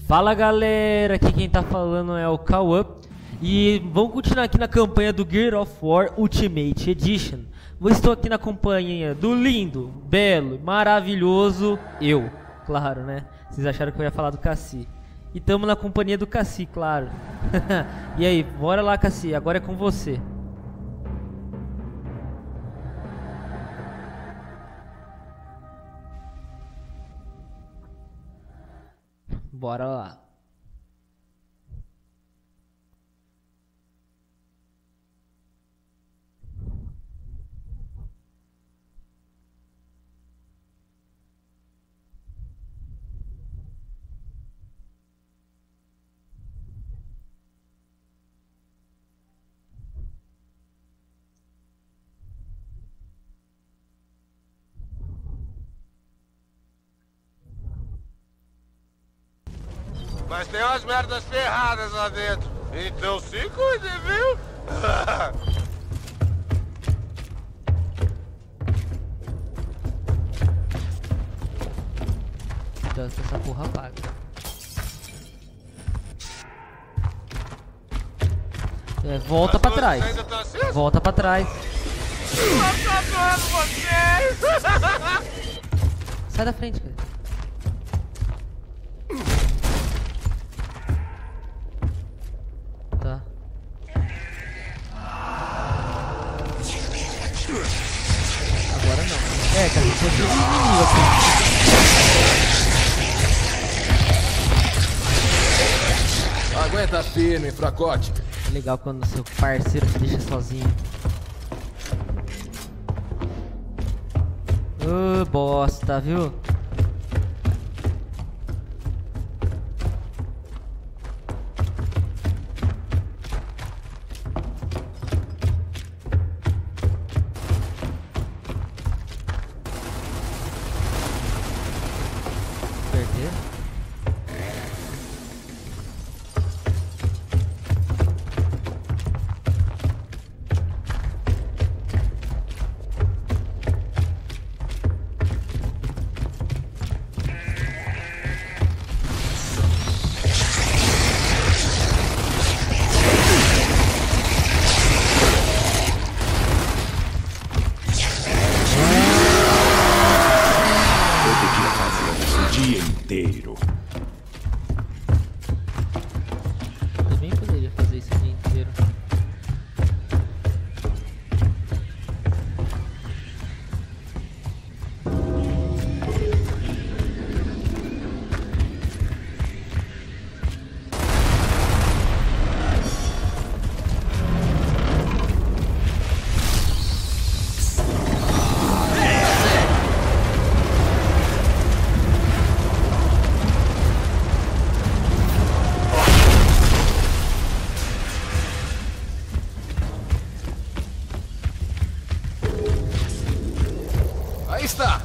Fala galera, aqui quem tá falando é o Cauã. E vamos continuar aqui na campanha do Gears of War Ultimate Edition. Eu estou aqui na companhia do lindo, belo, maravilhoso eu, claro, né? Vocês acharam que eu ia falar do Cassi. E estamos na companhia do Cassi, claro. E aí, bora lá, Cassi, agora é com você. Bora lá. Mas tem umas merdas ferradas lá dentro. Então se cuide, viu? Então essa porra apaga. Volta pra trás. Volta pra trás. Sai da frente, cara. Tá. Agora não. Cara, você tem um inimigo aqui. Aguenta firme, fracote. É legal quando seu parceiro te deixa sozinho. Ô, bosta, viu? Perder? Inteiro. Também poderia fazer isso o dia inteiro. Aí está!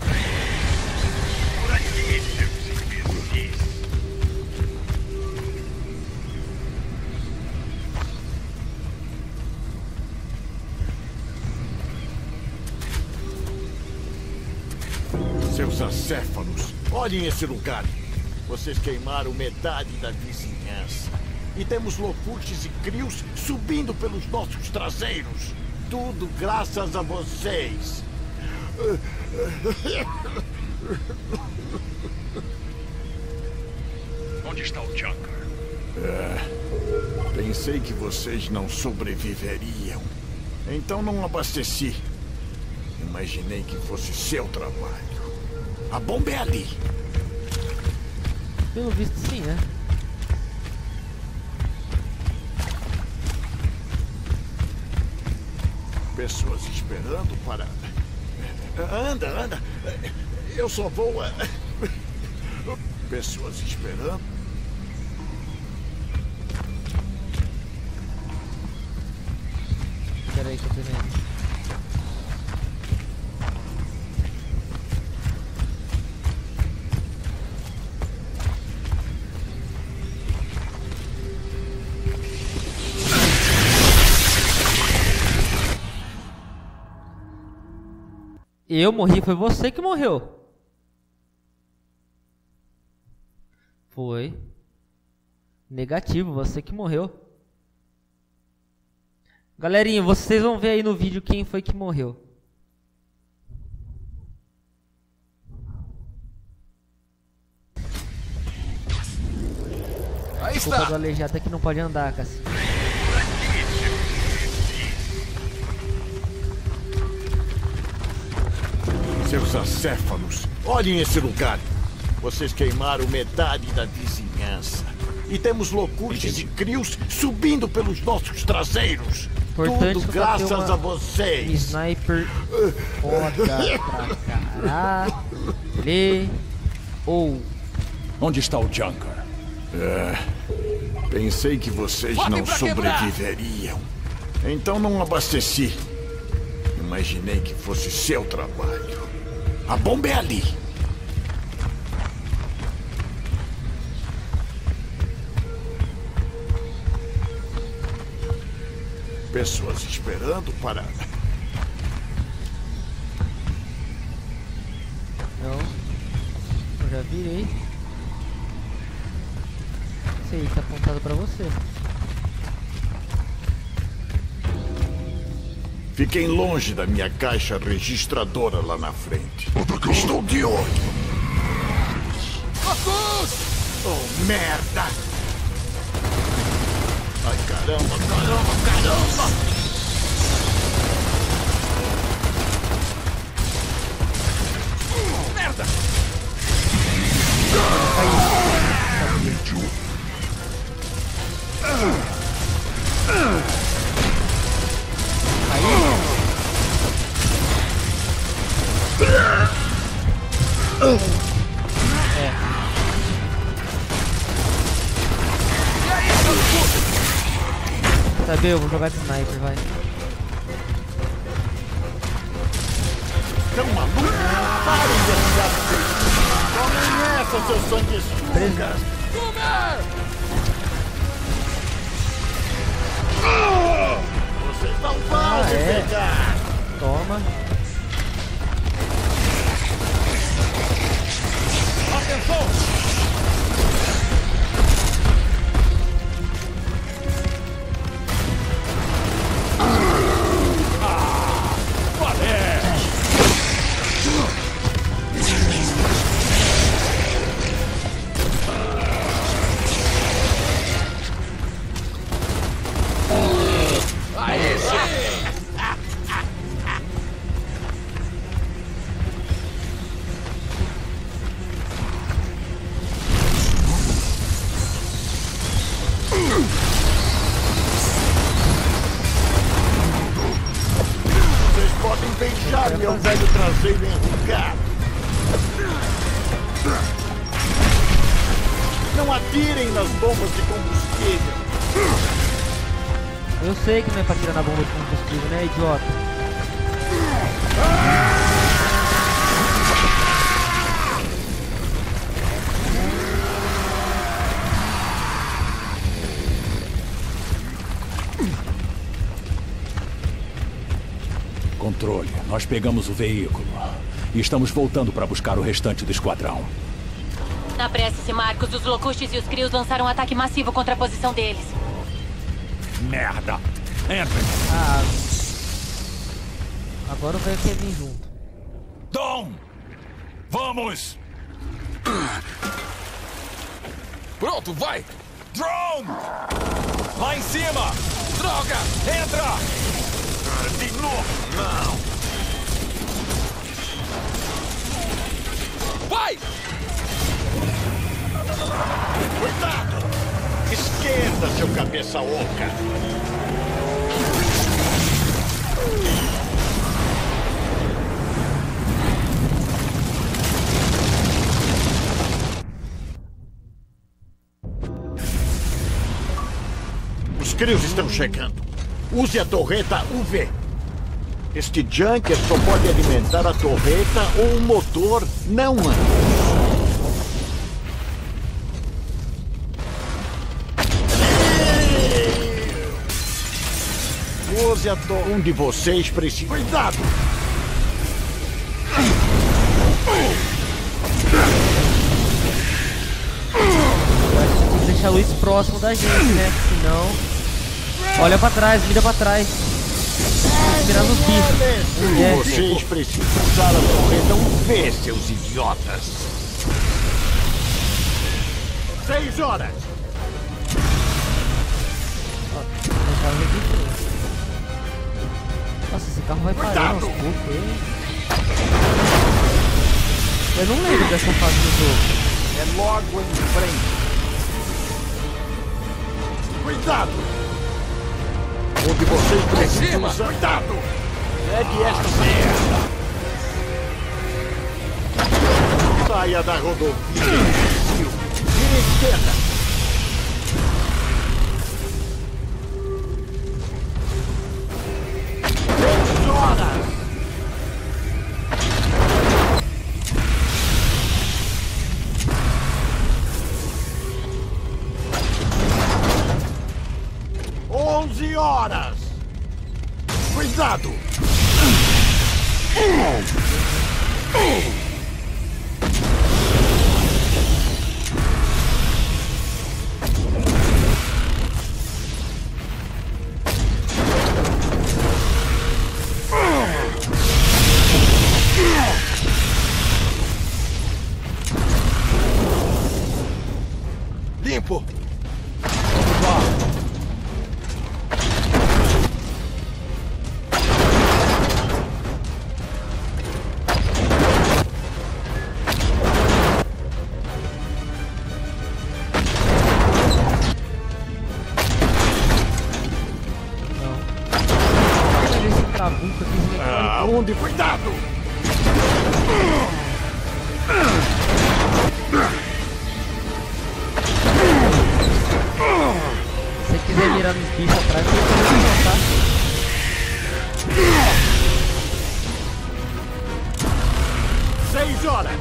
Seus acéfalos, olhem esse lugar. Vocês queimaram metade da vizinhança. E temos loputes e crios subindo pelos nossos traseiros. Tudo graças a vocês. Onde está o Junker? Pensei que vocês não sobreviveriam. Então não abasteci. Imaginei que fosse seu trabalho. A bomba é ali. Pelo visto sim, né? Pessoas esperando para... Anda. Eu só vou... Pessoas esperando... Pera aí que eu tô vendo. Eu morri, foi você que morreu. Foi. Negativo, você que morreu. Galerinha, vocês vão ver aí no vídeo quem foi que morreu. Aí Culpa está. do aleijado é que não pode andar, Cassi. Seus acéfalos, olhem esse lugar. Vocês queimaram metade da vizinhança. E temos loucurtes e crios subindo pelos nossos traseiros. Importante Tudo que eu bati graças uma a vocês. Sniper foda pra caralho. Onde está o Junker? Pensei que vocês não sobreviveriam. Então não abasteci. Imaginei que fosse seu trabalho. A bomba é ali. Pessoas esperando para... Não. Eu já virei. Esse aí tá apontado pra você. Fiquem longe da minha caixa registradora lá na frente. Estou de olho. Oh, merda! Ai, caramba, caramba, caramba! Merda! Sabe, eu vou jogar de sniper, vai. Tão maluco? Parem de atirar! Tomem essa, seus sanguessugas! Vocês não vão se pegar! Toma. Atenção! Vocês podem beijar meu velho traseiro enrugado. Não atirem nas bombas de combustível. Eu sei que não é pra tirar na bomba de combustível, né, idiota? Controle, nós pegamos o veículo e estamos voltando para buscar o restante do esquadrão. Apresse-se, Marcos. Os Locustes e os Crios lançaram um ataque massivo contra a posição deles. Merda! Entra! Ah, agora o velho quer vir junto. Dom! Vamos! Pronto, vai! Drone! Lá em cima! Droga! Entra! De novo, não! Vai! Cuidado! Esquerda, seu cabeça oca! Os crios estão chegando. Use a torreta UV. Este Junker só pode alimentar a torreta ou o motor, não ambos. Use a torreta. Um de vocês precisa... Cuidado! deixar a luz próximo da gente, né? Senão... Olha pra trás, mira pra trás. Mirar nos bichos. Vocês precisam usar a torreta V, seus idiotas. 6 horas. Nossa, esse carro vai parar aos poucos. Eu não lembro dessa fase do jogo. É logo em frente. Cuidado! Onde vocês precisam usar... Cuidado! Pegue esta merda! Saia da rodovia, imbecil! Vire à esquerda! Horas! Horas! Cuidado! Limpo! Aonde? Cuidado! Se você quiser mirar nos bichos atrás, você pode voltar. 6 horas!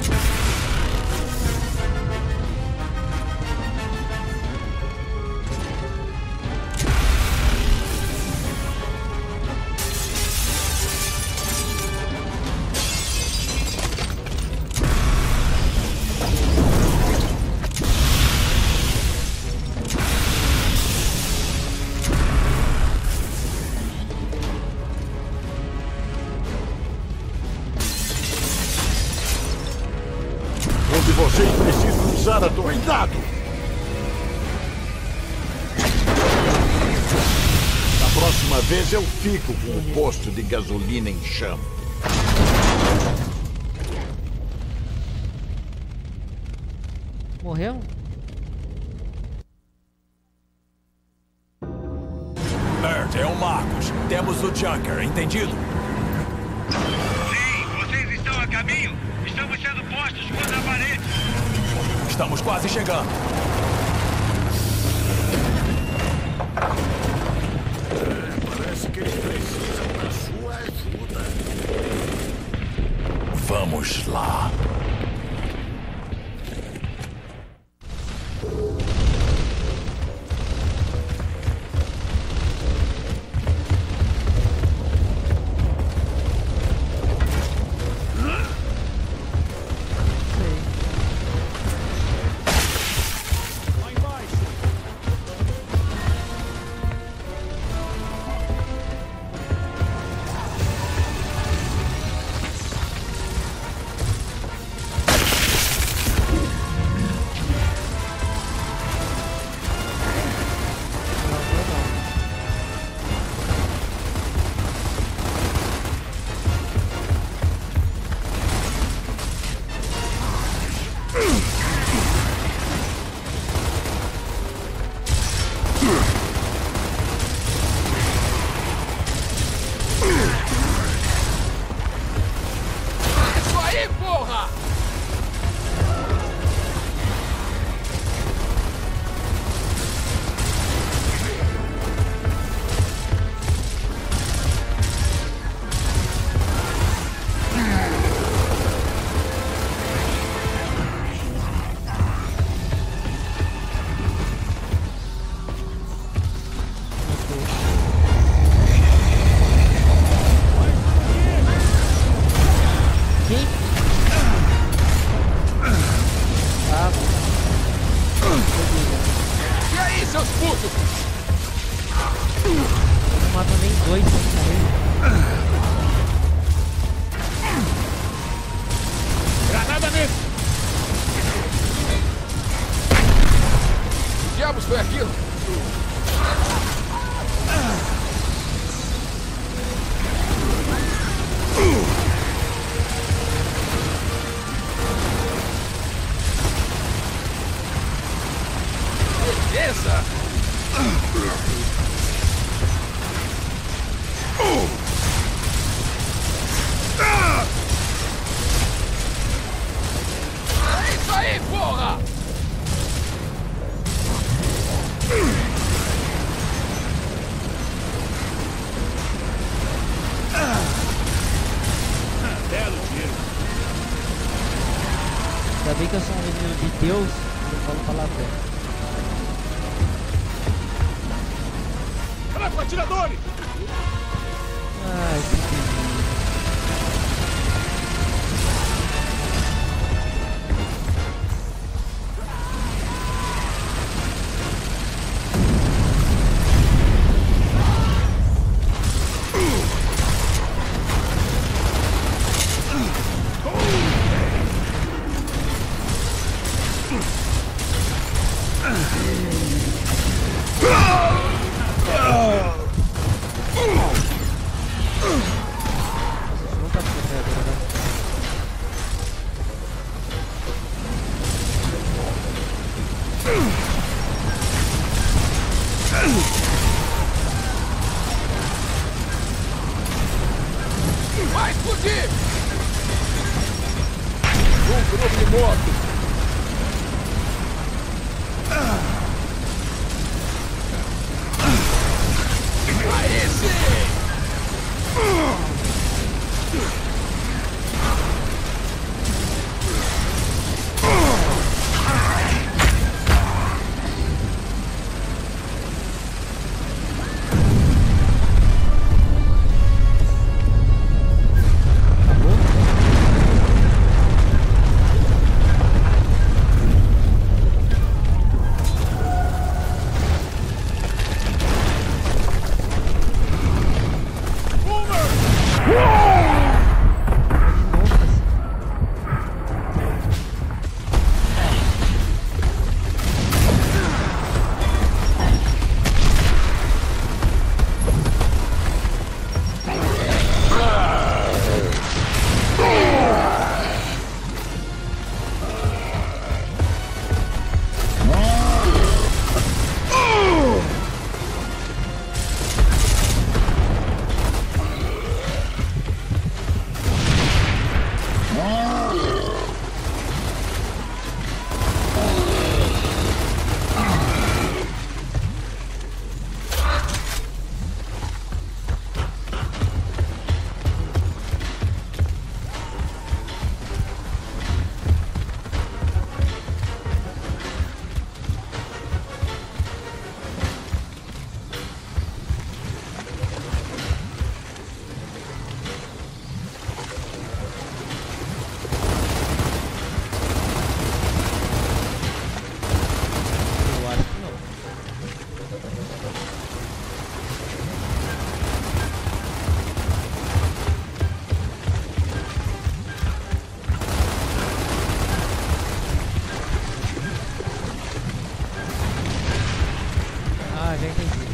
Onde vocês precisam usar a torre. Cuidado! Da próxima vez eu fico com o posto de gasolina em chama. Morreu? Bert, é o Marcos. Temos o Junker, entendido? Sim, vocês estão a caminho. Estamos sendo postos contra a parede. Estamos quase chegando. Parece que eles precisam da sua ajuda. Vamos lá. seus putos! Não mata nem dois, né? Granada nele! Que diabos foi aquilo? Beleza! É isso aí, porra! Belo tiro. Ainda bem que eu sou um menino de Deus, eu falo palavrão. Vai para atiradores! Ai, que delícia. Não tá ficando agora, né? Vai explodir! Um grupo de mortos! Aí sim! Já entendi.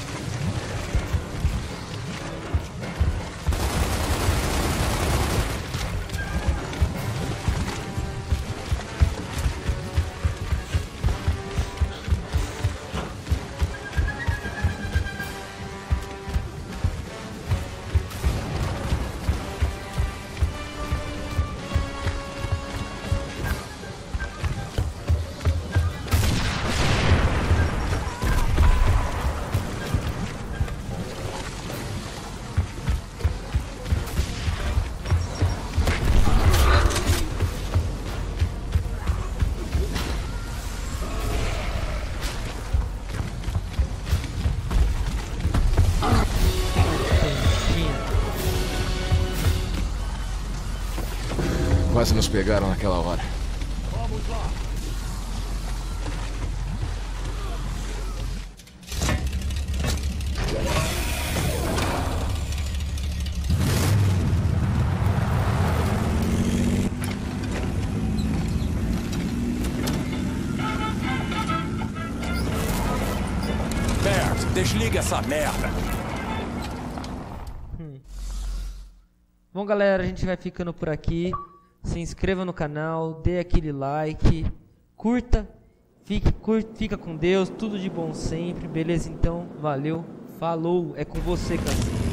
Quase nos pegaram naquela hora. Vamos lá. Desliga essa merda. Bom, galera, a gente vai ficando por aqui. Se inscreva no canal, dê aquele like, curta, fica com Deus, tudo de bom sempre, beleza? Então, valeu, falou, é com você, Cassino.